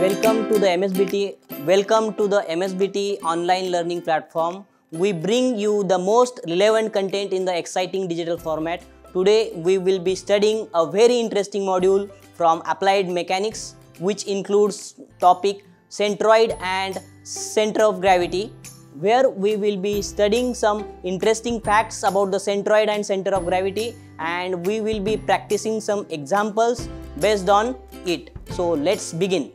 Welcome to the MSBT online learning platform. We bring you the most relevant content in the exciting digital format. Today we will be studying a very interesting module from Applied Mechanics, which includes topic centroid and center of gravity, where we will be studying some interesting facts about the centroid and center of gravity, and we will be practicing some examples based on it. So let's begin.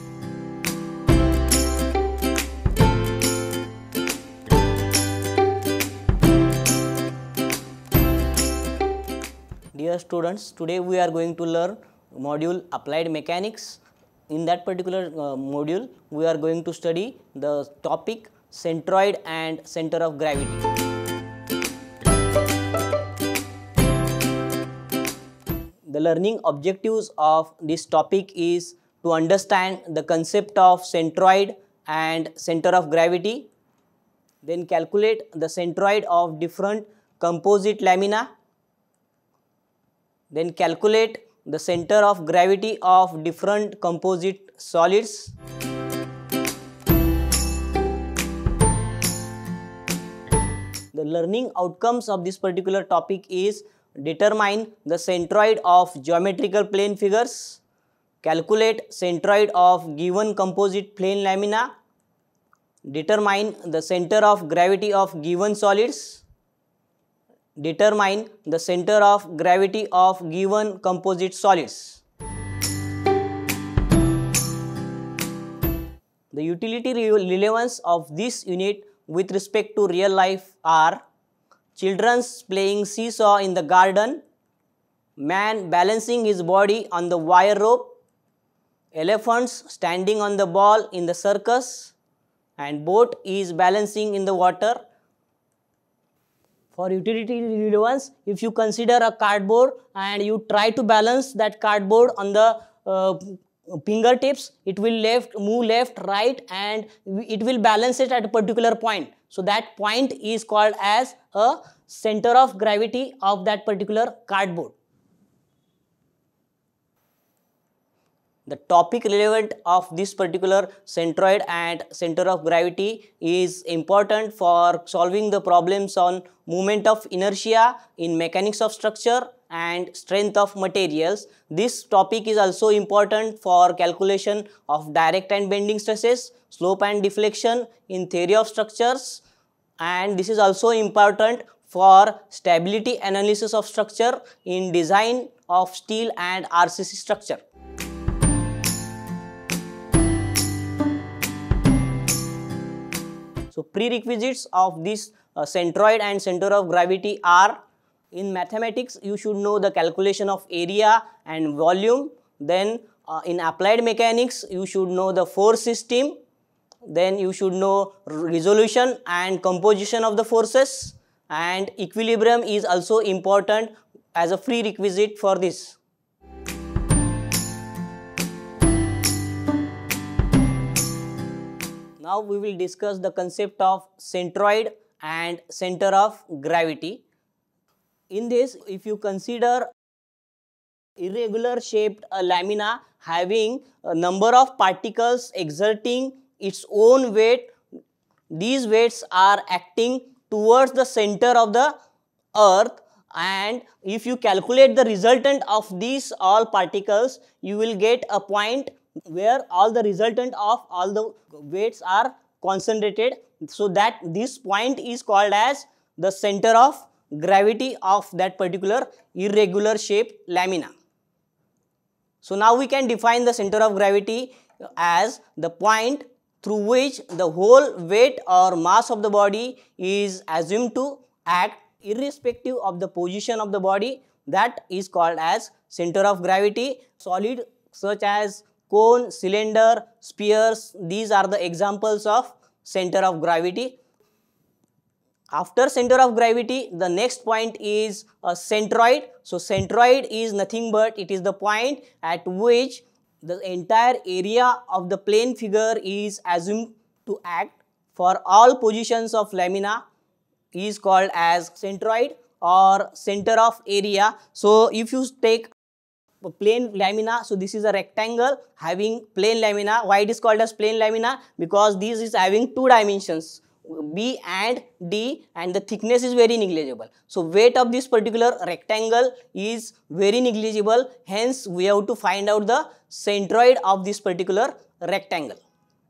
Dear students, today we are going to learn module Applied Mechanics. In that particular module, we are going to study the topic centroid and center of gravity. The learning objectives of this topic is to understand the concept of centroid and center of gravity, then calculate the centroid of different composite lamina, then calculate the center of gravity of different composite solids. The learning outcomes of this particular topic is determine the centroid of geometrical plane figures, calculate centroid of given composite plane lamina, determine the center of gravity of given solids, determine the center of gravity of given composite solids. The utility relevance of this unit with respect to real life are children playing seesaw in the garden, man balancing his body on the wire rope, elephants standing on the ball in the circus, and boat is balancing in the water. For utility relevance, if you consider a cardboard and you try to balance that cardboard on the fingertips, it will move left, right, and it will balance it at a particular point. So that point is called as a center of gravity of that particular cardboard. The topic relevant of this particular centroid and center of gravity is important for solving the problems on moment of inertia in mechanics of structure and strength of materials. This topic is also important for calculation of direct and bending stresses, slope and deflection in theory of structures, and this is also important for stability analysis of structure in design of steel and RCC structure. So prerequisites of this centroid and center of gravity are: in mathematics you should know the calculation of area and volume, then in applied mechanics you should know the force system, then you should know resolution and composition of the forces, and equilibrium is also important as a prerequisite for this. Now we will discuss the concept of centroid and center of gravity. In this, if you consider irregular shaped lamina having a number of particles exerting its own weight, these weights are acting towards the center of the earth, and if you calculate the resultant of these all particles, you will get a point where all the resultant of all the weights are concentrated, so that this point is called as the center of gravity of that particular irregular shaped lamina. So now we can define the center of gravity as the point through which the whole weight or mass of the body is assumed to act irrespective of the position of the body. That is called as center of gravity. Solid such as cone, cylinder, spheres, these are the examples of center of gravity. After center of gravity, the next point is a centroid. So centroid is nothing but it is the point at which the entire area of the plane figure is assumed to act for all positions of lamina, is called as centroid or center of area. So if you take plane lamina. So this is a rectangle having plane lamina. Why it is called as plane lamina? Because this is having two dimensions, B and D, and the thickness is very negligible. So weight of this particular rectangle is very negligible. Hence we have to find out the centroid of this particular rectangle.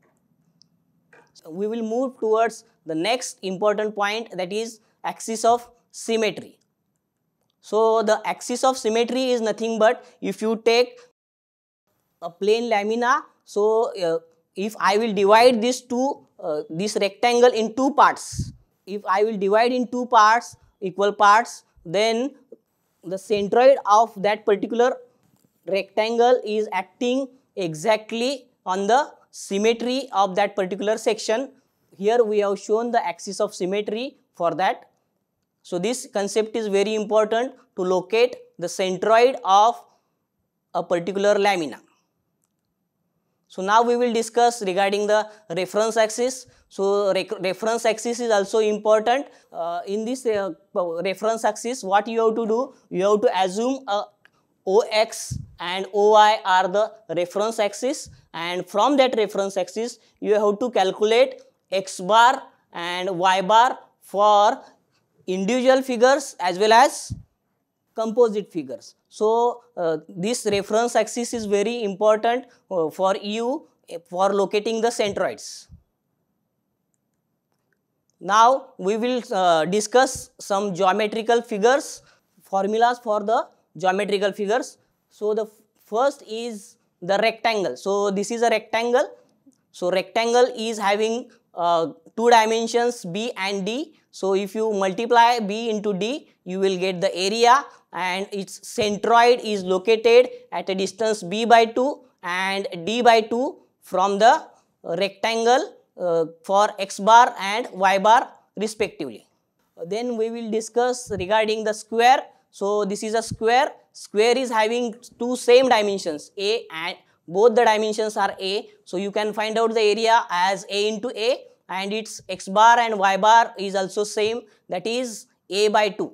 So we will move towards the next important point, that is axis of symmetry. So the axis of symmetry is nothing but, if you take a plane lamina, so if I will divide this rectangle in two parts, if I will divide in two parts, equal parts, then the centroid of that particular rectangle is acting exactly on the symmetry of that particular section. Here we have shown the axis of symmetry for that. So this concept is very important to locate the centroid of a particular lamina. So now we will discuss regarding the reference axis. So reference axis is also important. In this reference axis, what you have to do, you have to assume a OX and OY are the reference axis, and from that reference axis you have to calculate X bar and Y bar for individual figures as well as composite figures. So this reference axis is very important for you for locating the centroids. Now we will discuss some geometrical figures, formulas for the geometrical figures. So the first is the rectangle. So this is a rectangle. So rectangle is having two dimensions, B and D. So if you multiply B into D, you will get the area, and its centroid is located at a distance B by 2 and D by 2 from the rectangle for X bar and Y bar respectively. Then we will discuss regarding the square. So this is a square. Square is having two same dimensions, A, and both the dimensions are A. So you can find out the area as A into A, and its X bar and Y bar is also same, that is A by 2.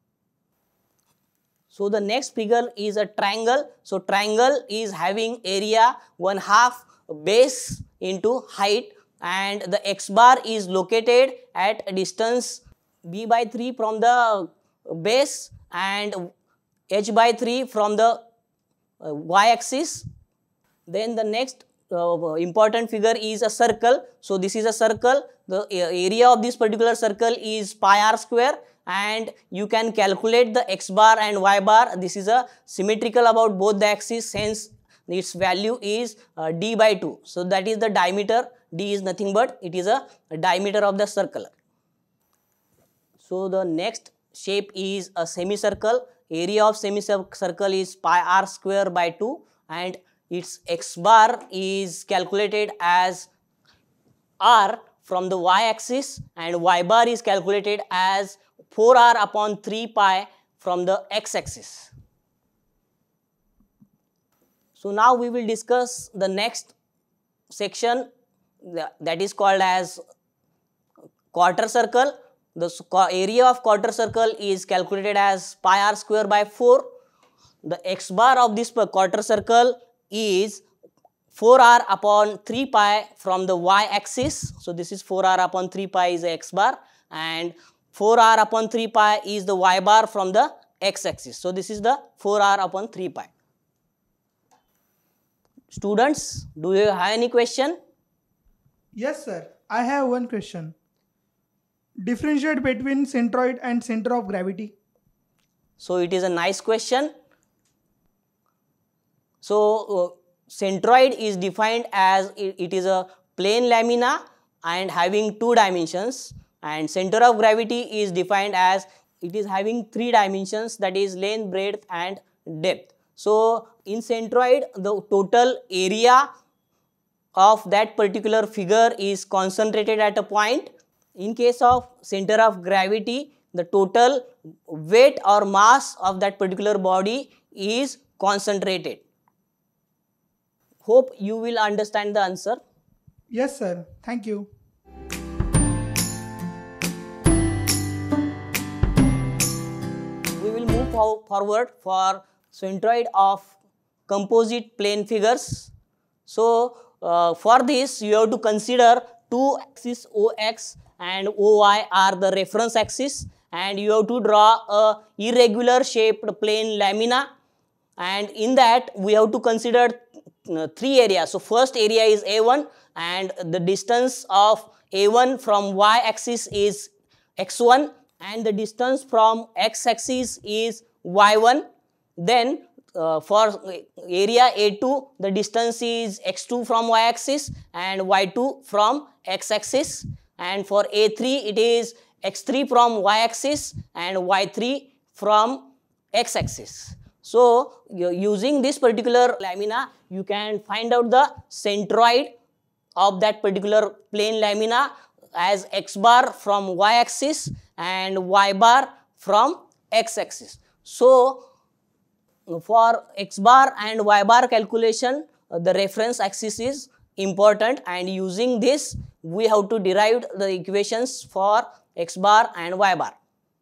So the next figure is a triangle. So triangle is having area 1/2 base into height, and the X bar is located at a distance B by 3 from the base and H by 3 from the Y axis. Then the next important figure is a circle. So this is a circle. The area of this particular circle is pi r square, and you can calculate the X bar and Y bar. This is a symmetrical about both the axes, hence its value is D by 2. So that is the diameter. D is nothing but it is a diameter of the circle. So the next shape is a semicircle. Area of semicircle is pi r square by 2, and its X bar is calculated as r from the Y axis, and Y bar is calculated as 4r upon 3 pi from the X axis. So now we will discuss the next section, that is called as quarter circle. The area of quarter circle is calculated as pi r square by 4. The X bar of this quarter circle is 4r upon 3 pi from the Y axis. So this is 4r upon 3 pi is the X bar, and 4r upon 3 pi is the Y bar from the X axis. So this is the 4r upon 3 pi. Students, do you have any question? Yes, sir. I have one question. Differentiate between centroid and center of gravity. So it is a nice question. So centroid is defined as it is a plane lamina and having two dimensions, and center of gravity is defined as it is having three dimensions, that is length, breadth and depth. So in centroid, the total area of that particular figure is concentrated at a point. In case of center of gravity, the total weight or mass of that particular body is concentrated. Hope you will understand the answer. Yes, sir. Thank you. We will move forward for centroid of composite plane figures. So for this you have to consider two axes OX and OY are the reference axis, and you have to draw a irregular shaped plane lamina, and in that we have to consider three areas. So first area is A1, and the distance of A1 from Y axis is x1, and the distance from x axis is y1. Then for area A2, the distance is x2 from y axis and y2 from x axis, and for A3 it is x3 from y axis and y3 from x axis. So using this particular lamina, you can find out the centroid of that particular plane lamina as x bar from y axis and y bar from x axis. So for x bar and y bar calculation, the reference axis is important, and using this we have to derive the equations for x bar and y bar.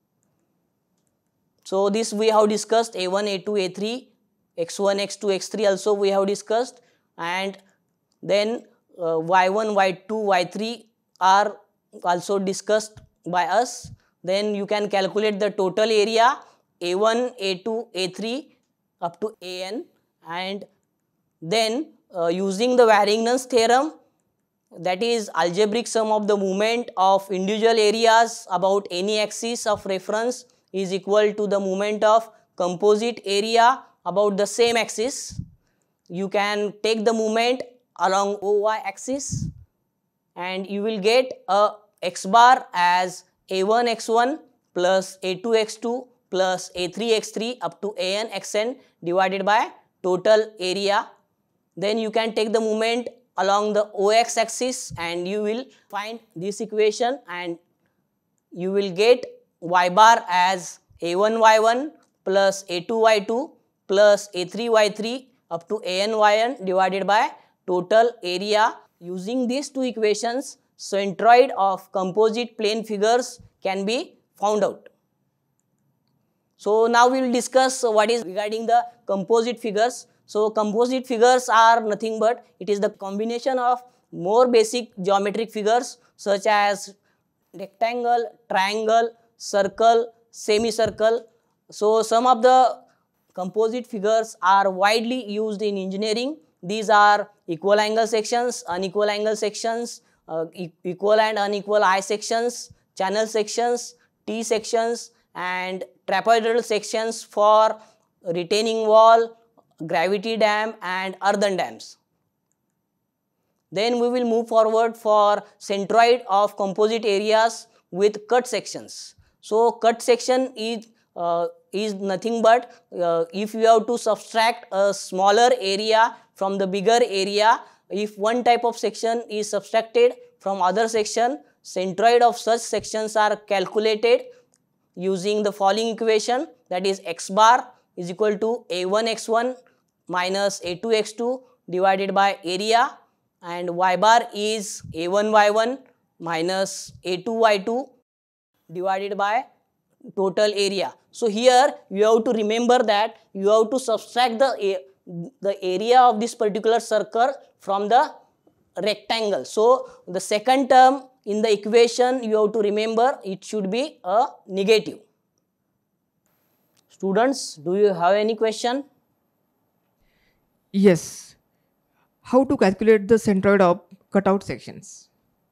So this we have discussed, A1, A2, A3, x1, x2, x3 also we have discussed, and then y1, y2, y3 are also discussed by us. Then you can calculate the total area A1, A2, A3 up to AN, and then using the Varington's theorem, that is algebraic sum of the moment of individual areas about any axis of reference is equal to the moment of composite area about the same axis. You can take the moment along OY axis, and you will get a x bar as A1 x1 plus A2 x2 plus A3 x3 up to AN xn divided by total area. Then you can take the moment along the OX axis, and you will find this equation, and you will get y bar as A1 y1 plus A2 y2 plus A3 y3 up to AN yn divided by total area. Using these two equations, centroid of composite plane figures can be found out. So now we will discuss what is regarding the composite figures. So composite figures are nothing but it is the combination of more basic geometric figures such as rectangle, triangle, circle, semicircle. So some of the composite figures are widely used in engineering. These are equal angle sections, unequal angle sections, equal and unequal eye sections, channel sections, T sections, and trapezoidal sections for retaining wall, gravity dam and earthen dams. Then we will move forward for centroid of composite areas with cut sections. So cut section is nothing but if you have to subtract a smaller area from the bigger area, if one type of section is subtracted from other section, centroid of such sections are calculated using the following equation, that is x bar is equal to A1 x1 minus A2 x2 divided by area, and y bar is A1 y1 minus A2 y2 divided by total area. So here you have to remember that you have to subtract the area of this particular circle from the rectangle. So the second term in the equation you have to remember it should be a negative. Students, do you have any question? Yes. How to calculate the centroid of cutout sections?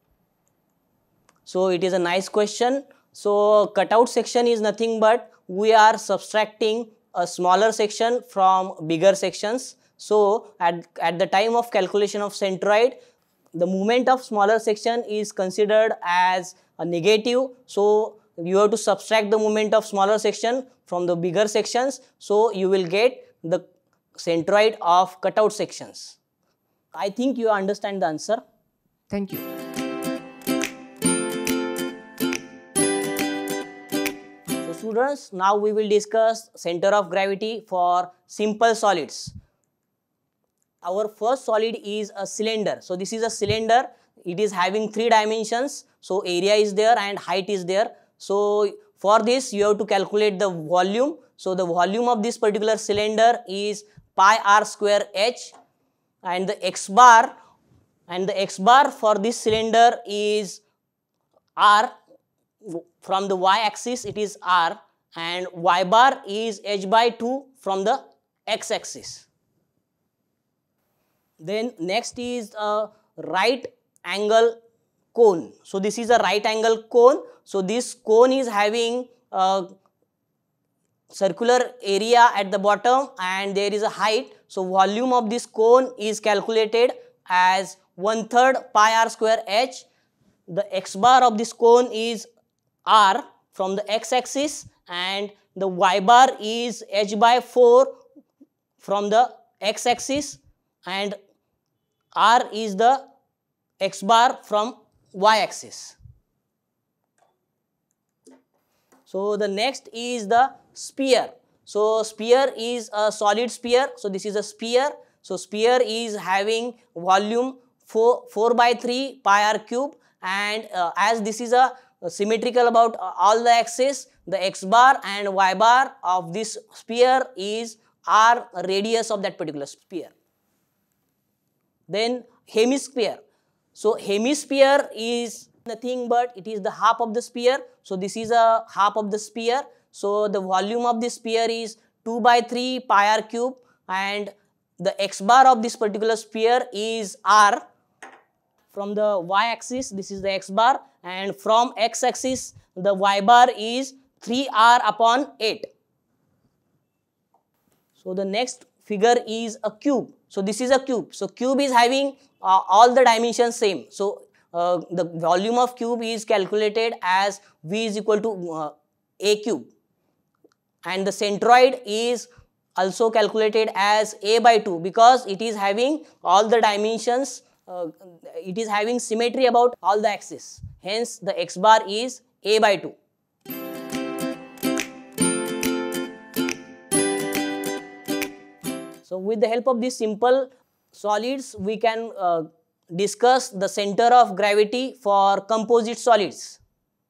So it is a nice question. So cutout section is nothing but we are subtracting a smaller section from bigger sections. So at the time of calculation of centroid, the moment of smaller section is considered as a negative. So you have to subtract the moment of smaller section from the bigger sections. So you will get the centroid of cutout sections. I think you understand the answer. Thank you. So students, now we will discuss center of gravity for simple solids. Our first solid is a cylinder. So this is a cylinder. It is having 3 dimensions. So area is there and height is there. So for this you have to calculate the volume. So the volume of this particular cylinder is pi r square h, and the x bar for this cylinder is r. From the y axis it is r, and y bar is h by 2 from the x axis. Then next is a right angle cone. So this is a right angle cone. So this cone is having a circular area at the bottom and there is a height. So volume of this cone is calculated as 1/3 pi r square h. The x bar of this cone is r from the x axis, and the y bar is h by 4 from the x axis, and r is the x bar from y axis. So the next is the sphere. So sphere is a solid sphere. So this is a sphere. So sphere is having volume 4 by 3 pi r cube, and as this is a symmetrical about all the axes, the x bar and y bar of this sphere is r radius of that particular sphere. Then hemisphere. So hemisphere is nothing but it is the half of the sphere. So this is a half of the sphere. So the volume of this sphere is 2 by 3 pi r cube, and the x bar of this particular sphere is r. From the y axis this is the x bar, and from x axis the y bar is 3r upon 8. So the next figure is a cube. So this is a cube. So cube is having all the dimensions same. So the volume of cube is calculated as V is equal to a cube, and the centroid is also calculated as a by 2 because it is having all the dimensions, it is having symmetry about all the axes. Hence the x bar is a by 2. So with the help of these simple solids, we can discuss the center of gravity for composite solids.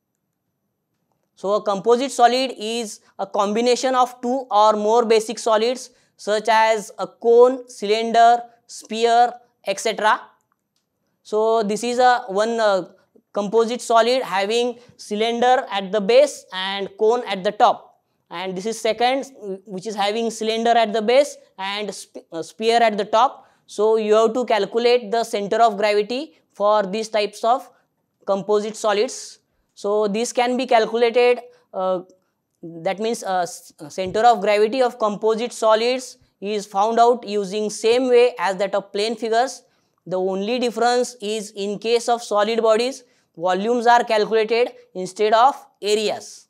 So a composite solid is a combination of two or more basic solids such as a cone, cylinder, sphere, etc. So this is a one composite solid having cylinder at the base and cone at the top, and this is second which is having cylinder at the base and sphere at the top. So you have to calculate the center of gravity for these types of composite solids. So this can be calculated, that means center of gravity of composite solids is found out using same way as that of plane figures. The only difference is in case of solid bodies, volumes are calculated instead of areas.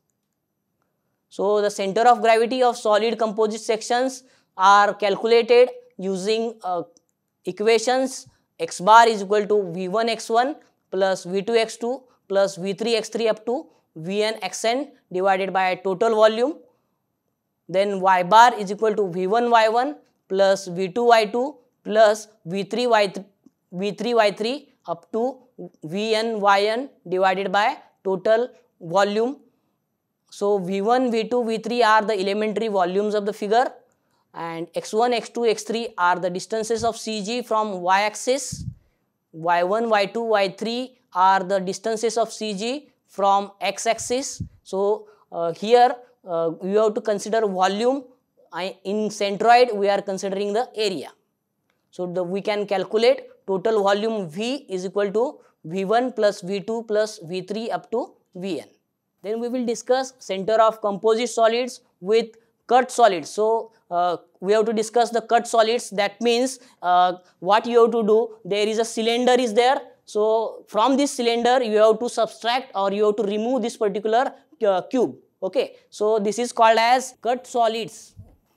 So the center of gravity of solid composite sections are calculated using equations. X bar is equal to V1 x1 plus V2 x2 plus V3 x3 up to Vn xn divided by total volume. Then y bar is equal to V1 y1 plus V2 y2 plus V3 y3 up to Vn yn divided by total volume. So V1, V2, V3 are the elementary volumes of the figure, and x1, x2, x3 are the distances of CG from y-axis. y1, y2, y3 are the distances of CG from x-axis. So here you have to consider volume. In centroid we are considering the area. So we can calculate total volume V is equal to V1 plus V2 plus V3 up to Vn. Then we will discuss center of composite solids with cut solids. So we have to discuss the cut solids. That means what you have to do, there is a cylinder is there. So from this cylinder you have to subtract or you have to remove this particular cube. Okay, so this is called as cut solids.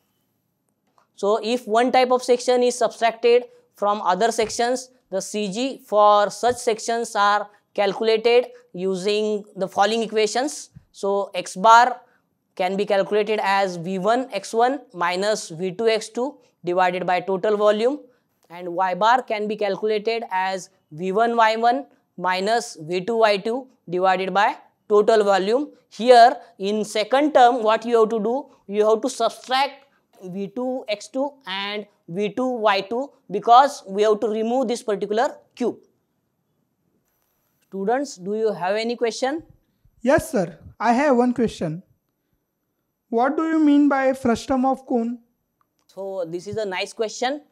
So if one type of section is subtracted from other sections, the CG for such sections are calculated using the following equations. So x bar can be calculated as V1 x1 minus V2 x2 divided by total volume, and y bar can be calculated as V1 y1 minus V2 y2 divided by total volume. Here in second term what you have to do, you have to subtract V2 x2 and V2 y2 because we have to remove this particular cube. Students, do you have any question? Yes, sir. I have one question. What do you mean by frustum of cone? So this is a nice question.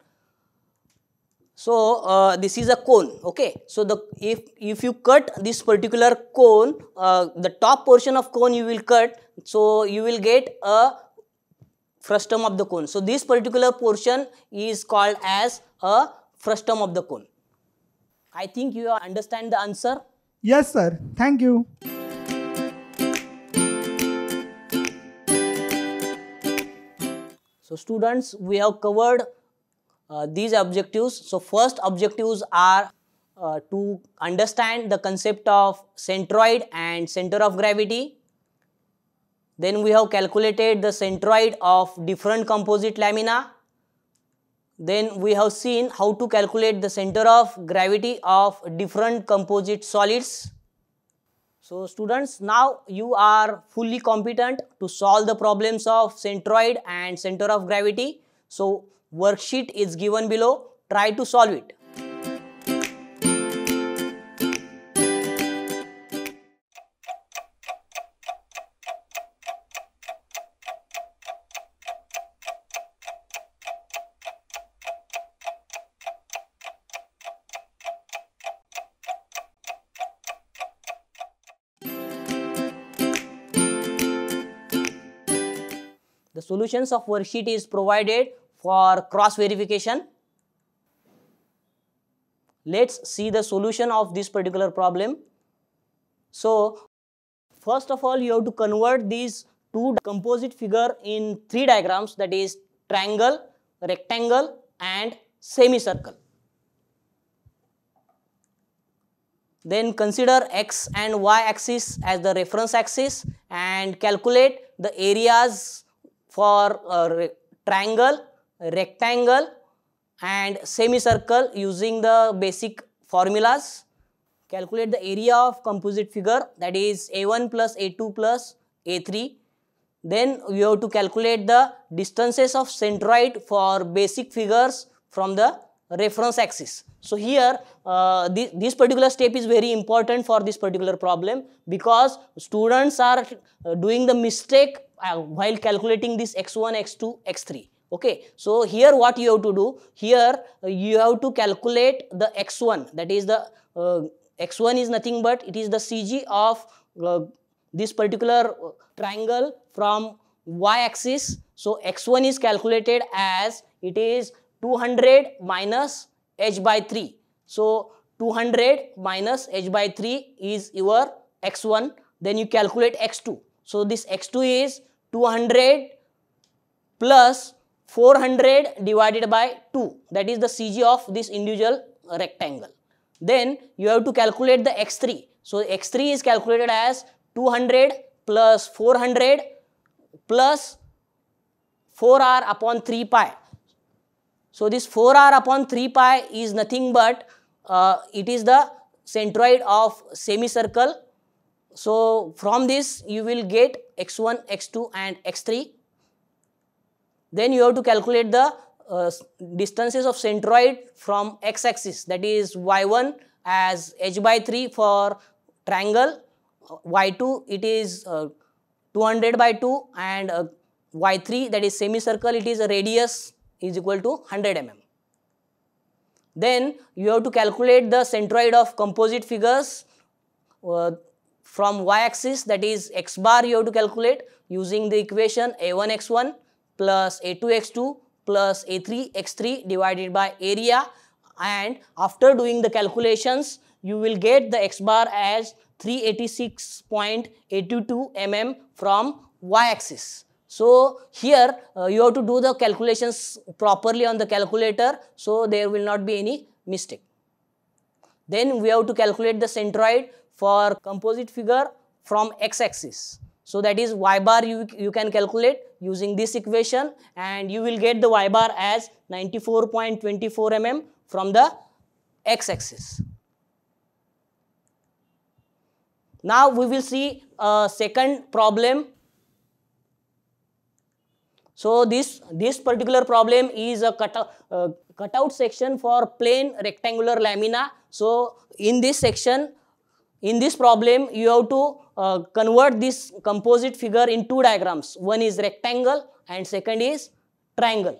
So this is a cone, okay. So if you cut this particular cone, the top portion of cone you will cut, so you will get a frustum of the cone. So this particular portion is called as a frustum of the cone. I think you understand the answer. Yes, sir. Thank you. So students, we have covered these objectives. So first objectives are to understand the concept of centroid and center of gravity. Then we have calculated the centroid of different composite lamina. Then we have seen how to calculate the center of gravity of different composite solids. So students, now you are fully competent to solve the problems of centroid and center of gravity. So worksheet is given below. Try to solve it. The solutions of worksheet is provided for cross verification. Let's see the solution of this particular problem. So first of all, you have to convert these two composite figure in three diagrams, that is triangle, rectangle and semicircle. Then consider x and y axis as the reference axis and calculate the areas for triangle, rectangle and semicircle using the basic formulas. Calculate the area of composite figure, that is A1 plus A2 plus A3. Then you have to calculate the distances of centroid for basic figures from the reference axis. So here this particular step is very important for this particular problem because students are doing the mistake while calculating this x1, x2, x3. Okay, so here what you have to do, here you have to calculate the x1, that is the x1 is nothing but it is the CG of this particular triangle from y-axis. So x1 is calculated as it is 200 minus h by 3. So 200 minus h by 3 is your x1. Then you calculate x2. So this x2 is 200 plus 400 divided by 2. That is the CG of this individual rectangle. Then you have to calculate the x3. So x3 is calculated as 200 plus 400 plus 4r upon 3 pi. So this 4r upon 3 pi is nothing but it is the centroid of semicircle. So from this you will get x1, x2 and x3. Then you have to calculate the distances of centroid from x-axis, that is y1 as h by 3 for triangle, y2 it is 200 by 2 and y3 that is semicircle, it is a radius is equal to 100 mm. Then you have to calculate the centroid of composite figures from y-axis, that is x bar you have to calculate using the equation a1x1 plus a2x2 plus a3x3 divided by area, and after doing the calculations you will get the x bar as 386.822 mm from y-axis. So here you have to do the calculations properly on the calculator, so there will not be any mistake. Then we have to calculate the centroid for composite figure from x-axis. So that is y bar you can calculate using this equation, and you will get the y bar as 94.24 mm from the x-axis. Now we will see a second problem. So this particular problem is a cutout section for plain rectangular lamina. So in this section, in this problem, you have to convert this composite figure in two diagrams. One is rectangle and second is triangle.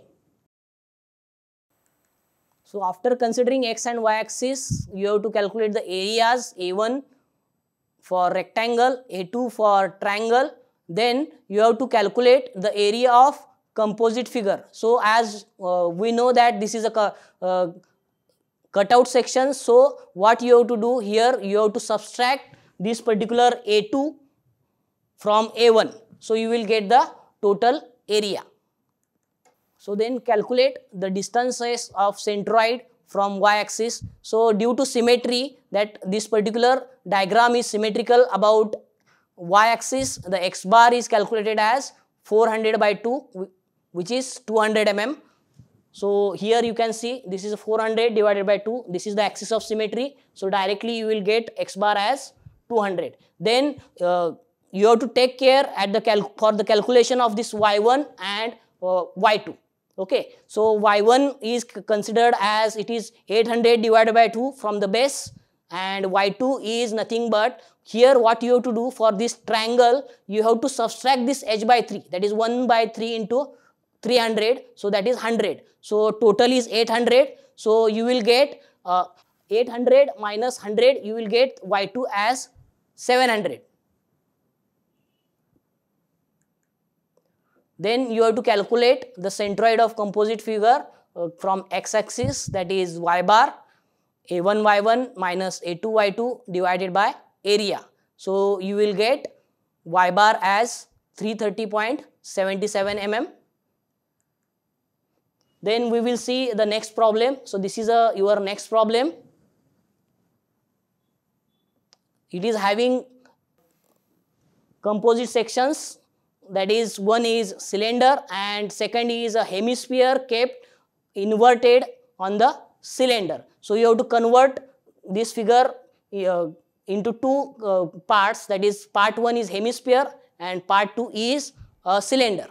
So after considering x and y axis, you have to calculate the areas A1 for rectangle, A2 for triangle. Then you have to calculate the area of composite figure. So as we know that this is a cutout section, so what you have to do here, you have to subtract this particular A2 from A1. So you will get the total area. So then calculate the distances of centroid from y-axis. So due to symmetry, that this particular diagram is symmetrical about y-axis, the x bar is calculated as 400 by 2, which is 200 mm. So here you can see this is 400 divided by 2. This is the axis of symmetry. So directly you will get x bar as 200. Then you have to take care at for the calculation of this y1 and y2. Okay, so y1 is considered as it is 800 divided by 2 from the base, and y2 is nothing but, here what you have to do for this triangle, you have to subtract this h by 3, that is 1 by 3 into 300, so that is 100. So total is 800. So you will get 800 minus 100, you will get y2 as 700. Then you have to calculate the centroid of composite figure from x-axis, that is y bar, a1 y1 minus a2 y2 divided by area. So you will get y bar as 330.77 mm. Then we will see the next problem. So this is your next problem. It is having composite sections, that is, one is cylinder and second is a hemisphere kept inverted on the cylinder. So you have to convert this figure into two parts, that is, part 1 is hemisphere and part 2 is a cylinder.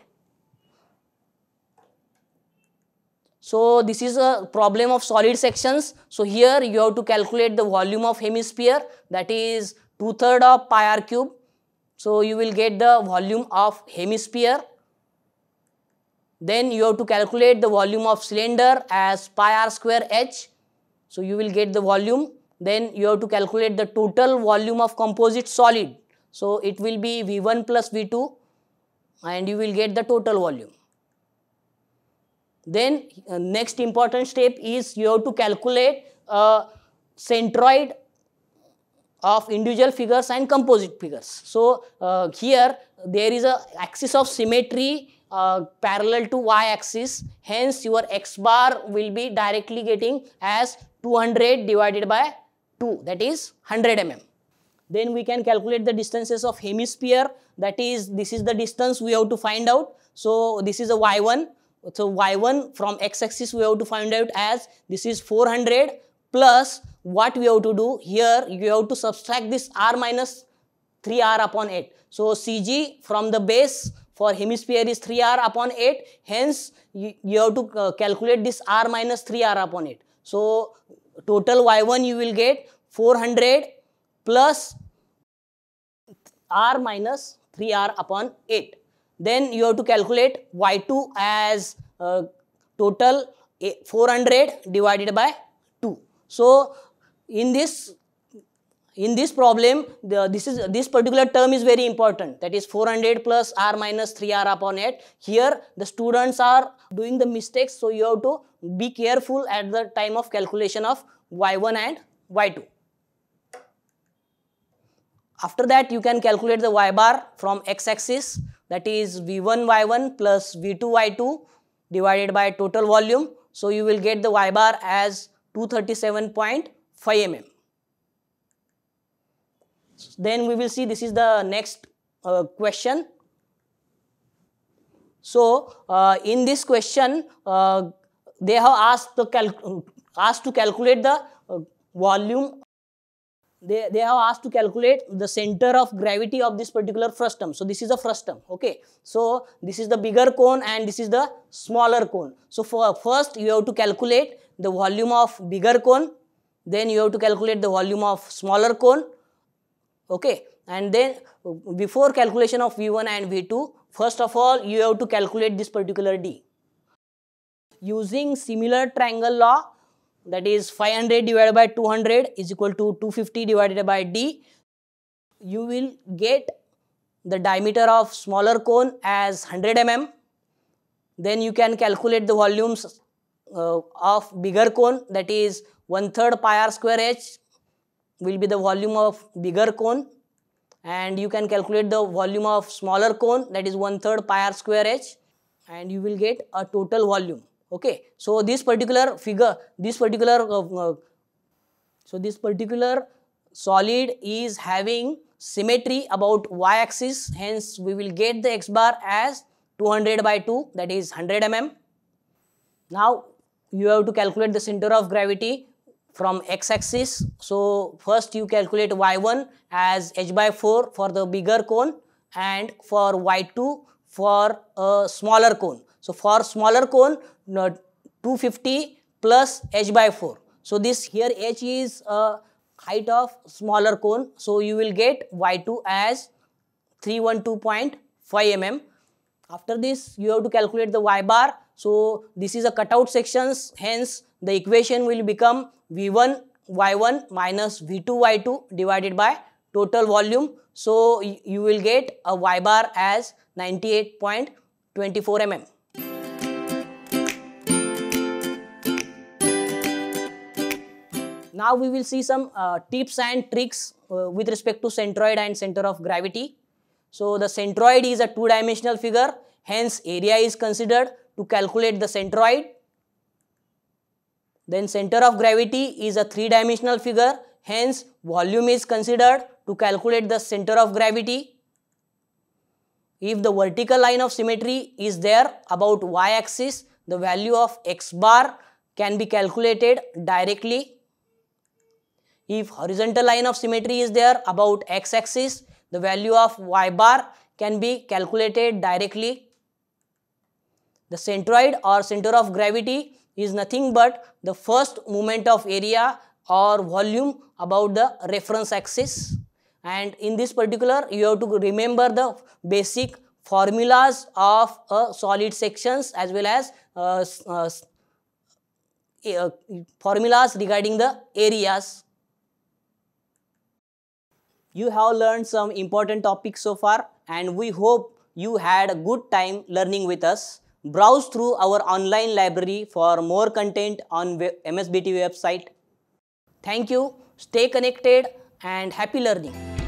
So this is a problem of solid sections. So here you have to calculate the volume of hemisphere, that is 2/3 of pi r cube. So you will get the volume of hemisphere. Then you have to calculate the volume of cylinder as pi r square h. So you will get the volume. Then you have to calculate the total volume of composite solid. So it will be V1 plus V2 and you will get the total volume. Then next important step is you have to calculate centroid of individual figures and composite figures. So here there is a axis of symmetry parallel to y-axis, hence your x bar will be directly getting as 200 divided by 2, that is 100 mm. Then we can calculate the distances of hemisphere, that is, this is the distance we have to find out. So this is a y1. So y1 from x-axis we have to find out as this is 400 plus what we have to do here, you have to subtract this r minus 3r upon 8. So CG from the base for hemisphere is 3r upon 8, hence you have to calculate this r minus 3r upon 8. So total y1 you will get 400 plus r minus 3r upon 8. Then you have to calculate y2 as total 400 divided by 2. So in this problem, this particular term is very important, that is 400 plus r minus 3r upon 8. Here the students are doing the mistakes, so you have to be careful at the time of calculation of y1 and y2. After that you can calculate the y bar from x-axis, that is V1 y1 plus V2 y2 divided by total volume. So you will get the y bar as 237.5 mm. Then we will see, this is the next question. So in this question they have asked to calculate the volume they have asked to calculate the center of gravity of this particular frustum. So this is the frustum. Okay, so this is the bigger cone and this is the smaller cone. So for first you have to calculate the volume of bigger cone, then you have to calculate the volume of smaller cone. Okay, and then before calculation of V1 and V2, first of all you have to calculate this particular D. Using similar triangle law, that is 500 divided by 200 is equal to 250 divided by D, you will get the diameter of smaller cone as 100 mm. Then you can calculate the volumes of bigger cone, that is 1/3 pi r square h will be the volume of bigger cone, and you can calculate the volume of smaller cone, that is 1/3 pi r square h, and you will get a total volume. Okay, so this particular figure, this particular solid is having symmetry about y-axis, hence we will get the x bar as 200 by 2, that is 100 mm. Now you have to calculate the center of gravity from x-axis. So first you calculate y1 as h by 4 for the bigger cone and for y2 for a smaller cone. So for smaller cone, 250 plus h by 4. So this here h is height of smaller cone. So you will get y2 as 312.5 mm. After this you have to calculate the y bar. So this is a cutout sections, hence the equation will become V1 y1 minus V2 y2 divided by total volume. So you will get a y bar as 98.24 mm. Now we will see some tips and tricks with respect to centroid and center of gravity. So the centroid is a two-dimensional figure, hence area is considered to calculate the centroid. Then center of gravity is a three-dimensional figure, hence volume is considered to calculate the center of gravity. If the vertical line of symmetry is there about y-axis, the value of x bar can be calculated directly. If horizontal line of symmetry is there about x-axis, the value of y bar can be calculated directly. The centroid or center of gravity is nothing but the first moment of area or volume about the reference axis. And in this particular, you have to remember the basic formulas of solid sections as well as formulas regarding the areas. You have learned some important topics so far, and we hope you had a good time learning with us. Browse through our online library for more content on MSBT website. Thank you, stay connected and happy learning.